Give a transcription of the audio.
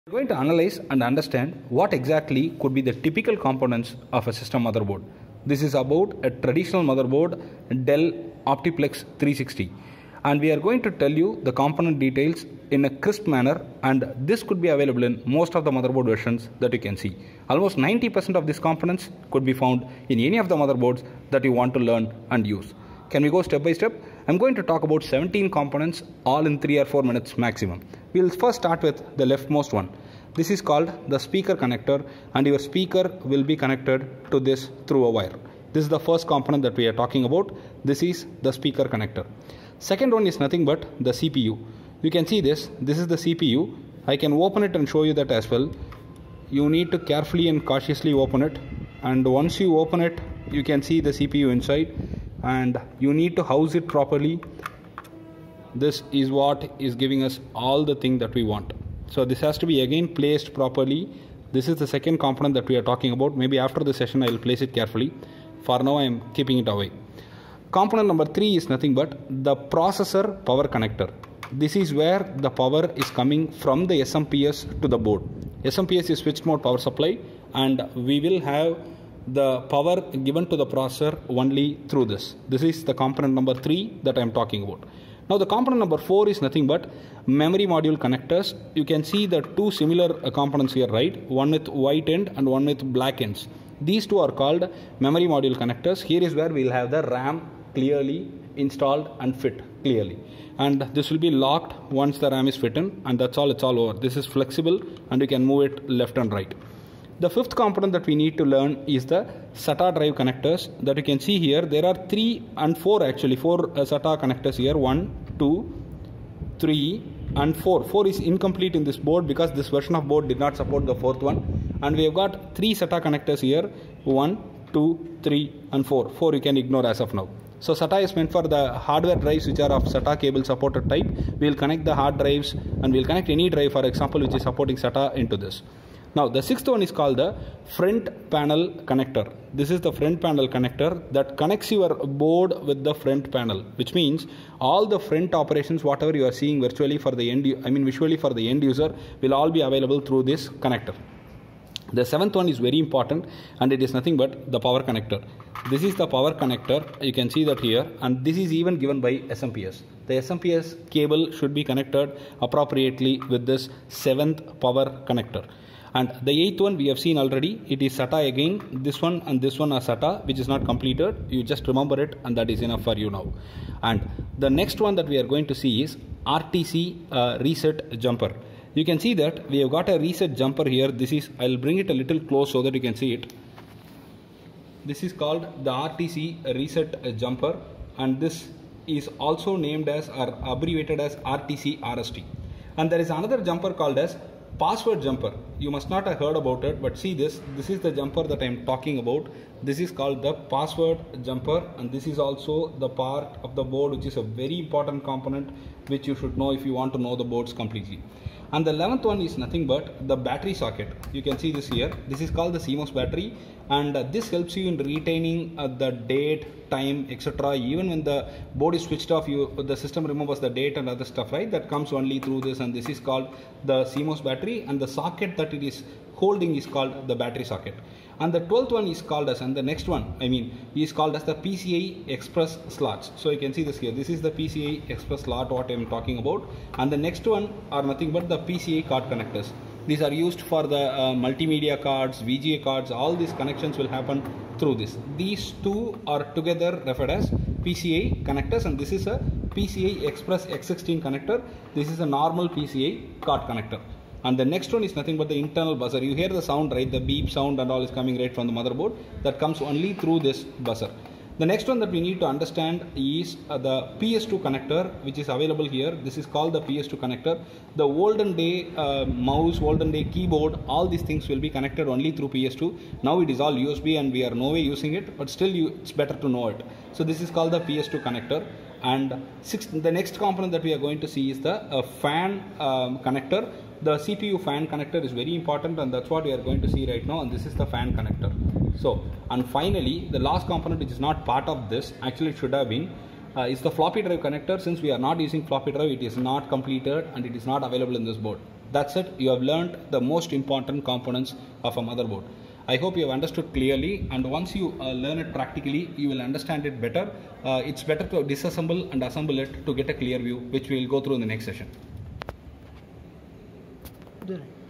We are going to analyze and understand what exactly could be the typical components of a system motherboard. This is about a traditional motherboard Dell Optiplex 360, and we are going to tell you the component details in a crisp manner, and this could be available in most of the motherboard versions that you can see. Almost 90% of these components could be found in any of the motherboards that you want to learn and use. Can we go step by step? I'm going to talk about 17 components, all in 3 or 4 minutes maximum. We'll first start with the leftmost one. This is called the speaker connector, and your speaker will be connected to this through a wire. This is the first component that we are talking about. This is the speaker connector. Second one is nothing but the CPU. You can see this. This is the CPU. I can open it and show you that as well. You need to carefully and cautiously open it, and once you open it, you can see the CPU inside, and you need to house it properly. This is what is giving us all the thing that we want. So this has to be again placed properly. This is the second component that we are talking about. Maybe after the session I will place it carefully. For now I am keeping it away. Component number 3 is nothing but the processor power connector. This is where the power is coming from the SMPS to the board. SMPS is switched mode power supply, and we will have the power given to the processor only through this. This is the component number 3 that I am talking about. Now the component number 4 is nothing but memory module connectors. You can see the two similar components here, right? One with white end and one with black ends. These two are called memory module connectors. Here is where we will have the RAM clearly installed and fit clearly. And this will be locked once the RAM is fit in, and that's all, it's all over. This is flexible and you can move it left and right. The fifth component that we need to learn is the SATA drive connectors that you can see here. There are 3 and 4 actually, 4 SATA connectors here. 1, 2, 3 and 4. 4 is incomplete in this board because this version of board did not support the 4th one. And we have got 3 SATA connectors here. 1, 2, 3 and 4. 4 you can ignore as of now. So SATA is meant for the hardware drives which are of SATA cable supported type. We will connect the hard drives, and we will connect any drive, for example, which is supporting SATA into this. Now the sixth one is called the front panel connector. This is the front panel connector that connects your board with the front panel, which means all the front operations, whatever you are seeing visually for the end user, will all be available through this connector. The seventh one is very important, and it is nothing but the power connector. This is the power connector. You can see that here, and this is even given by SMPS. The SMPS cable should be connected appropriately with this 7th power connector. And the 8th one we have seen already. It is SATA again. This one and this one are SATA, which is not completed. You just remember it, and that is enough for you now. And the next one that we are going to see is RTC reset jumper. You can see that we have got a reset jumper here. This is, I'll bring it a little close so that you can see it. This is called the RTC reset jumper, and this is also named as or abbreviated as RTC RST. And there is another jumper called as password jumper. You must not have heard about it, but see this. This is the jumper that I am talking about. This is called the password jumper, and this is also the part of the board which is a very important component which you should know if you want to know the boards completely. And the 11th one is nothing but the battery socket. You can see this here. This is called the CMOS battery, and this helps you in retaining the date, time, etc. Even when the board is switched off, the system remembers the date and other stuff, right? That comes only through this, and this is called the CMOS battery, and the socket that it is holding is called the battery socket. And the 12th one is called as, and the next one, is called as the PCI Express slots. So you can see this here. This is the PCI Express slot what I am talking about. And the next one are nothing but the PCI card connectors. These are used for the multimedia cards, VGA cards. All these connections will happen through this. These two are together referred as PCI connectors, and this is a PCI Express X16 connector. This is a normal PCI card connector. And the next one is nothing but the internal buzzer. You hear the sound, right? The beep sound and all is coming right from the motherboard. That comes only through this buzzer. The next one that we need to understand is the PS2 connector, which is available here. This is called the PS2 connector. The olden day mouse, olden day keyboard, all these things will be connected only through PS2. Now it is all USB and we are no way using it, but still it's better to know it. So this is called the PS2 connector. And the next component that we are going to see is the fan connector. The CPU fan connector is very important, and that's what we are going to see right now, and this is the fan connector. So, and finally the last component which is not part of this, actually it should have been, is the floppy drive connector. Since we are not using floppy drive, it is not completed and it is not available in this board. That's it. You have learned the most important components of a motherboard. I hope you have understood clearly, and once you learn it practically, you will understand it better. It's better to disassemble and assemble it to get a clear view, which we will go through in the next session.